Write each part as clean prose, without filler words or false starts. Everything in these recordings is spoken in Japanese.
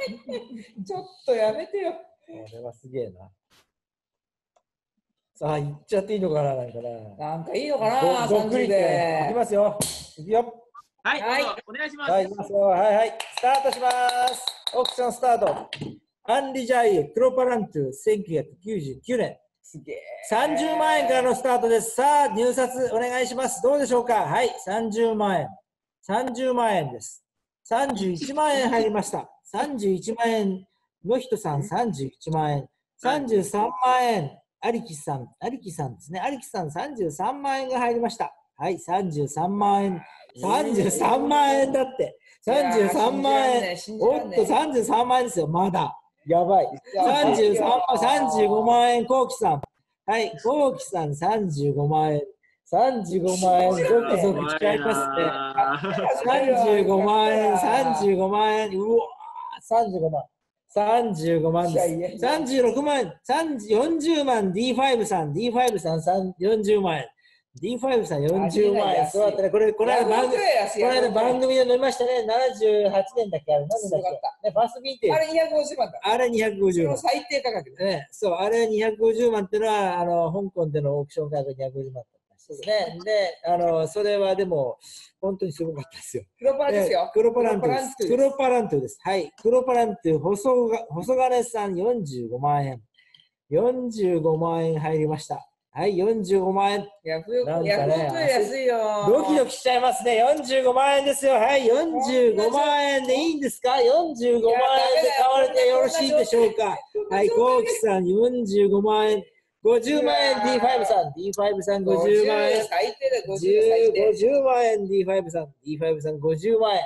ちょっとやめてよ。 これはすげえな。さあ、行っちゃっていいのかな、なんかな。 なんかいいのかな、30で。 いきますよ。いくよ。 はい、お願いします。 はい、いきますよ。はいはい。スタートします。オークションスタート。アンリジャイユ、クロパラントゥ、1999年。 すげえ。 30万円からのスタートです。さあ、入札お願いします。どうでしょうか。はい、30万円。30万円です。31万円入りました。31万円の人さん31万円。33万円。アリキさんですね。アリキさん33万円が入りました。はい、33万円。33万円だって。33万円。おっと、33万円ですよ。まだ。やばい。35万円、コウキさん。はい、コウキさん35万円。35万円、ゾクゾク来ちゃいますね。35万円、35万円。うわー、35万。35万です。36万円、40万 D5 さん、D5 さん40万円。D5 さん40万円。そうだったね。これ間番組で飲みましたね。78年だっけ、あれ。何年だっけ。ね、ファーストビーテージ。 あれ250万だ。 あれ250万。 最低価格ね。そう、あれ250万っていうのは、香港でのオークション価格250万だったんですね。で、それはでも、本当にすごかったですよ。 黒パラですよ。 黒パラントです。黒パラントです。はい。黒パラント、細金さん45万円。45万円入りました。はい、45万円。 ヤフオク安いよ。 ドキドキしちゃいますね。45万円ですよ。はい、45万円でいいんですか？ 45 万円で買われてよろしいでしょうか？はい、コウキさん45万円。50万円 D5 さん。D5 さん50万円。 最低だ、50 万円 D5 さん。D5 さん50万円。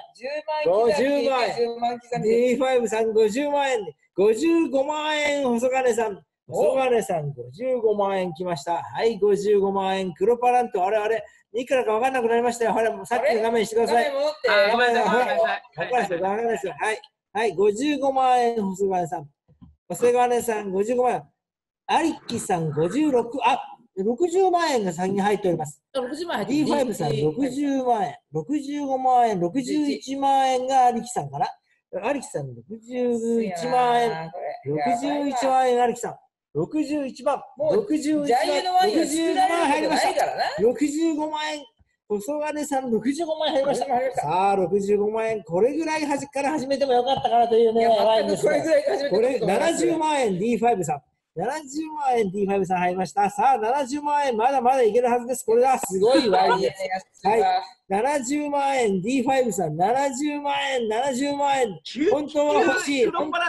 50万円。 D5 さん50万円。55万円細金さん。細金さん55万円来ました。はい、55万円。黒パラント。あれ。いくらか分かんなくなりましたよ。さっきの画面してください。 ごめんなさい。 はい、55万円。細金さん。細金さん55万円。アリキさん56、60万円が先に入っております。 60万円入って D5 さん60万円。65万円。61万円がアリキさんかな。アリキさん61万円。61万円アリキさん。61万。61万入りました。65万円。細金さん65万円入りました。さあ、65万円。これぐらいから始めてもよかったかなというね。 これぐらい始めてもよかった。 これ70万円 D5 さん。70万円 D5 さん入りました。さあ、70万円まだまだいけるはずです。これはすごい割です。はい。70万円 D5 さん、70万円、70万円。本当は欲しい。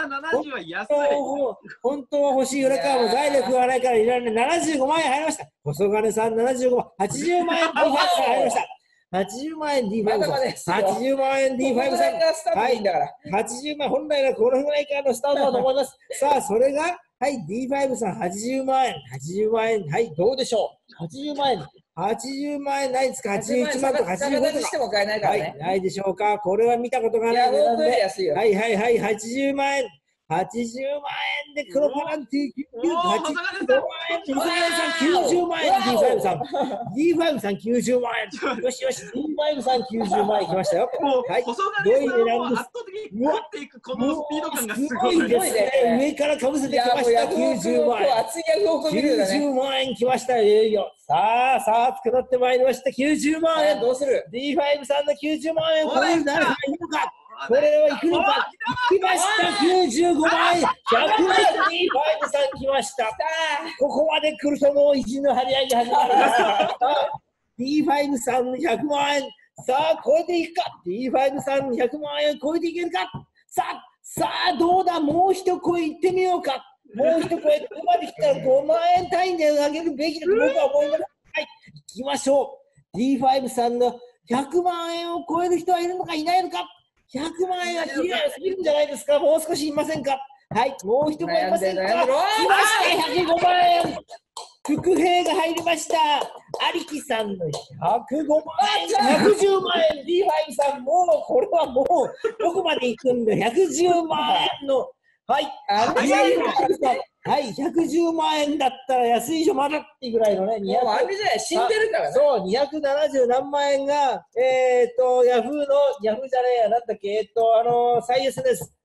本当は欲しい。裏側も財力がないからいらない。75万円入りました。細金さん75万。80万円 D5 さん入りました。80万円 D5 さん。80万円 D5 さん。はい。80万円、本来はこのぐらいからのスタートだと思います。さあ、それが、はい、D5 さん80万円。80万円。はい、どうでしょう ?80 万円。80万円ないですか ?81 万とか85万とか。はい、ないでしょうかこれは見たことがないので。はいはいはい、80万円。80万円で黒パランティー90万円。細金さん90万円。D5 さん。D5 さん90万円。よしよし、D5 さん90万円きましたよ。 はい。細金さんを圧倒的に持っていくこのスピード感がすごいですね。上からかぶせてきました。90万円。90万円きました。いよいよ。さあ、熱くなってまいりました。90万円。 どうする ?D5 さんの90万円。これに誰かいるのかこれはいくのか来ました95万円100万円 D5 さん来ましたここまで来るともう意地の張り合いが始まります D5 さんの100万円さあ超えていくか D5 さんの100万円超えていけるかさあどうだもう一声いってみようかもう一声ここまで来たら5万円単位で上げるべきだと僕は思いますはい行きましょう D5 さんの100万円を超える人はいるのかいないのか100万円はすぎるんじゃないですかもう少しいませんかはい、もう一声いませんか来ました105万円伏兵が入りましたアリキさんの105万円110万円 D5 さんもうこれはもうどこまで行くんだ110万円のはいはい、110万円だったら安いでしょ、まだっていうぐらいのね、 もうあれじゃない、死んでるからね。 そう、270何万円が、ヤフーじゃねえや、なんだっけ、最安です。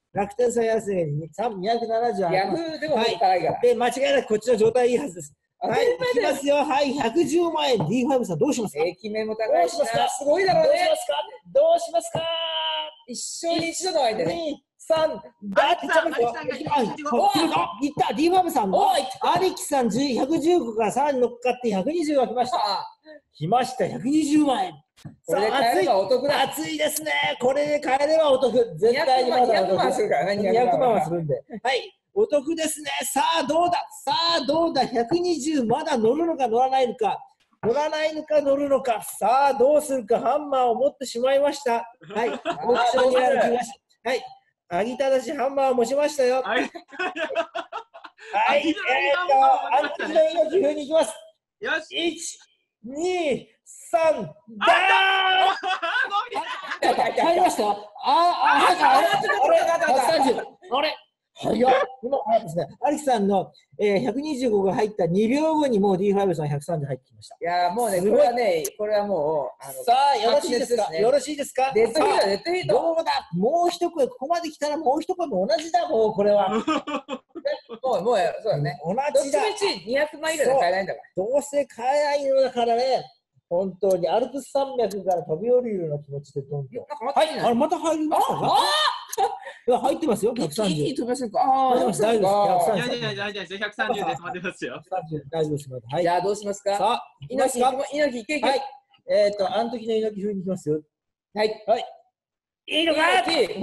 楽天最安値に270 ヤフーでももう高いから。 で、間違いなくこっちの状態いいはずです。はい、い当たり前だよきますよ。はい、110万円。D5 さんどうしますか？ 駅名も高いしな。すごいだどうしろうね。 ますか？どうしますか？ 一生に一度の相手ね。 2、3、だってちょっといった、D5 さんのアリキさん115からさらに乗っかって120が来ました。来ました、120万円。 これで買えればお得だ。 熱いですね。これで買えればお得。絶対にまだ 200万するからね。 200万はするんで。はい。お得ですね。さあどうだ。さあどうだ。120まだ乗るのか乗らないのか。乗らないのか乗るのか。さあどうするか。ハンマーを持ってしまいました。はい。オークションにある気がし。はい。あぎただしハンマーを持ちましたよ。はい。アンティの命風に行きます。 よし。 1、2、3、ダーン！入りましたよ。130。あれ早っ。今早いですね。アリキさんの、125が入った2秒後にもう D5 さん130入ってきました。 いやもうね、これはね、これはもう、 さあ、よろしいですか？よろしいですか？ デッドヒート、デッドヒート。 どうだ？もう一声、ここまで来たらもう一声も同じだ、もうこれは。 もう、そうだね。 同じだ。 どっちみち200万以上で買えないんだから。 どうせ買えないのだからね。本当にアルプス山脈から飛び降りるような気持ちでどんどん。はい、あれまた入りましたか？いや入ってますよ。130。 一気に飛ばせるか。 大丈夫です。 いや、大丈夫です。130です。待ってますよ。 大丈夫です。はい。 じゃあどうしますか？ さあ、 猪木いけ。 はい。あの時の猪木風に行きますよ。 はい。 はい。いいのか？行くぞー！2、3、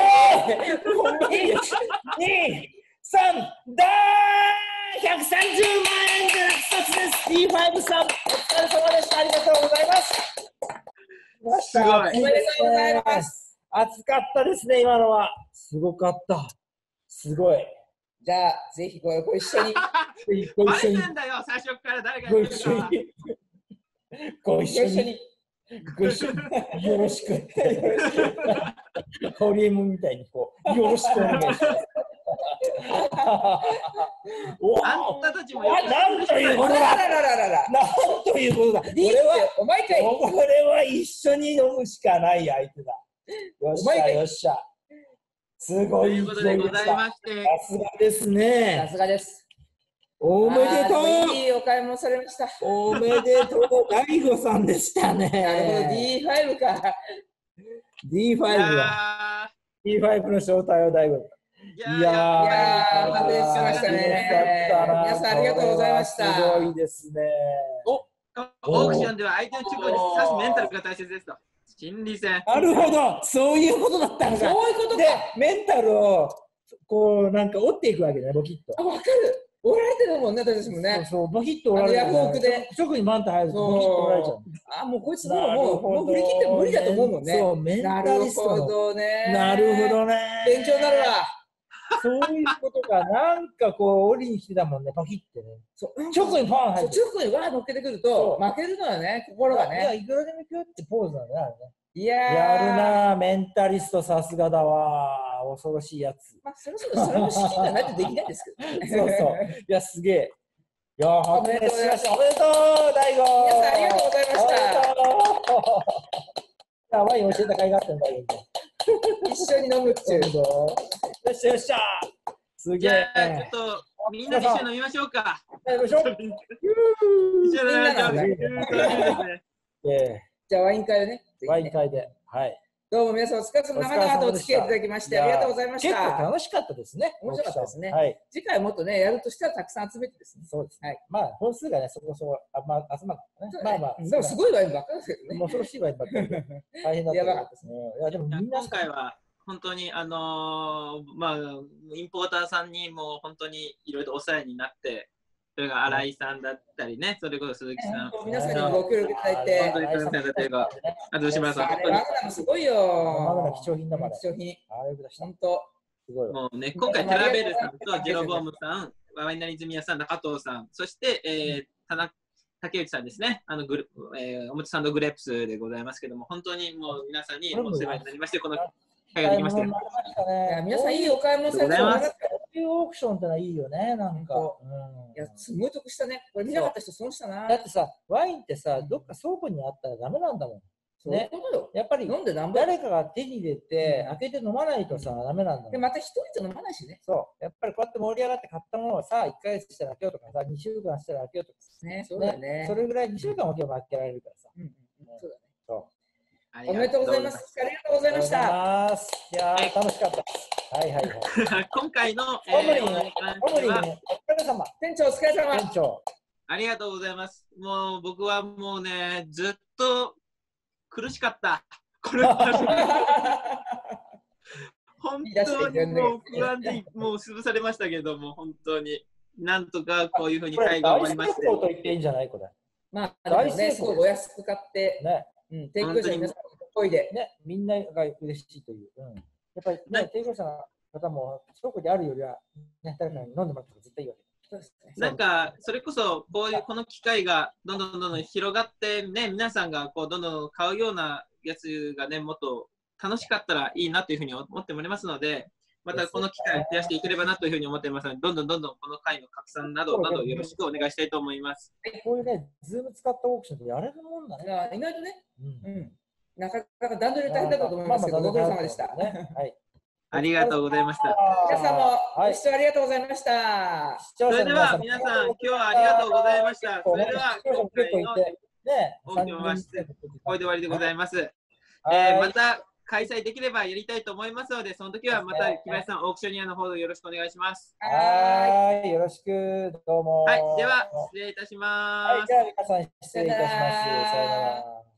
ダー！130万円で落札です。D5 さん、お疲れ様でした。ありがとうございます。 すごい。 おめでとうございます。 熱かったですね、今のは。すごかった。すごい。 じゃあ、ぜひご一緒に。 バレてんだよ、最初から誰がご一緒に。ご一緒に。よろしく。ホリエモンみたいにこう、よろしくお願いします。 あんたたちもなんということだ。なんということだ。これは一緒に飲むしかない相手だ。よっしゃよっしゃ。すごい。 ということでございまして。 さすがですね。 さすがです。 おめでとう。 いいお買い物されました。 おめでとう。大悟さんでしたね。 なるほど、D5 か。 D5 の正体は大悟。 いやー、発表しましたね。皆さんありがとうございました。 すごいですね。 オークションでは相手の直後に刺すメンタルが大切ですと。心理戦。 なるほど、そういうことだったのか。 そういうことか。 で、メンタルをこうなんか折っていくわけね、ボキッと。 あ、わかる。折られてるもんね、私もね。 そう、ボキッと折られてる。 ヤフオクで。 直にバンと入るとボキッと折られちゃう。 あ、もうこいつもう振り切って無理だと思うもんね。 そう、メンタリストの。 なるほどね。 なるほどね。 勉強になるわ。 そういうことか、なんかこう、折りに来てたもんね、パキってね。直にパン入って。 直にわー乗っけてくると、負けるのよね、心がね。 いや、いくらでもいくよってポーズなんだね、あれね。 いややるなぁ、メンタリストさすがだわ。恐ろしいやつ。 まあ、それも資金がないとできないんですけど、 そうそう。いや、すげえ。いや、おめでとうございました。おめでとう、大悟。 皆さんありがとうございました。 ワイン教えた甲斐があったんだよ。 一緒に飲むっていう。 よっしゃよっしゃ。すげえ。 じゃあ、ちょっとみんなで一緒に飲みましょうか。 飲みましょう。 一緒に飲みましょう。 じゃあワイン会をね。 ワイン会で。はい。 どうも皆さんお疲れ様、長々とお付き合いいただきましてありがとうございました。 結構楽しかったですね。 面白かったですね。 はい。 次回もっとね、やるとしたらたくさん集めてですね。 そうですね。まあ、本数がね、そこそこ集まるね。まあまあ。 でもすごいワインばっかりですけどね。 恐ろしいワインばっかり。大変だった。やばかったですね。いや、でもみんな今回は本当にまあインポーターさんにも本当にいろいろお世話になって、それが新井さんだったりね、それこそ鈴木さん、 皆さんにご協力いただいて、 本当に大変だったりが、あと島田さん、 本当に。マグナムすごいよ。 マグナム貴重品だから。 貴重品。 本当。 すごい。 もうね、今回テラベルさんとジェロボームさん、ワイナリーズミヤさん、中藤さん、そして竹内さんですね、おもちサンドグレープスでございますけども、本当にもう皆さんにお世話になりまして、この機会ができました。 皆さんいいお買い物されてます。 こういうオークションってのはいいよね、なんか。 いや、すごい得したね。これ見なかった人損したな。 だってさ、ワインってさ、どっか倉庫にあったらダメなんだもん。 そういうことよ。 やっぱり飲んでなんぼ。 誰かが手に入れて、開けて飲まないとさ、ダメなんだで、 もん。 また一人じゃ飲まないしね。 そう。やっぱりこうやって盛り上がって買ったものをさ、1ヶ月したら開けようとかさ、2週間したら開けようとかさ、 ね、そうだよね。 それぐらい2週間置けば開けられるからさ。 そうだね。 そう。 おめでとうございます。ありがとうございました。 いやー、楽しかった。はいはいはい。 今回の、 オムリン、お疲れ様。 店長、お疲れ様。 店長。 ありがとうございます。もう僕はもうね、ずっと苦しかった。これ本当にもう不安でもう潰されましたけども、本当になんとかこういうふうに会が終わりまして。 大成功と言っていいんじゃないこれ。 まあ、大成功。お安く買って、 ね。 提供者の皆さんの声で。 ね、みんなが嬉しいという。やっぱりね、提供者の方も、倉庫であるよりは、ね、誰かに飲んでもらったら絶対いいわけ。 なんかそれこそこの機会がどんどん広がってね、皆さんがこうどんどん買うようなやつがね、もっと楽しかったらいいなというふうに思っておりますので、またこの機会を増やしていければなというふうに思っていますので、どんどんこの会の拡散などよろしくお願いしたいと思います。 こういうね、ズーム使ったオークションってやれるもんだね。 意外とね、なかなか段取り大変だったと思いますけど、ご苦労様でした。 ありがとうございました。 皆さんもご視聴ありがとうございました。 それでは皆さん、今日はありがとうございました。それでは今回の大きなこれで終わりでございます。また開催できればやりたいと思いますので、その時はまた木林さん、オークショニアの方でよろしくお願いします。 はい、よろしく、どうも。 はい、では失礼いたします。 はい、じゃあ皆さん失礼いたします。さよなら。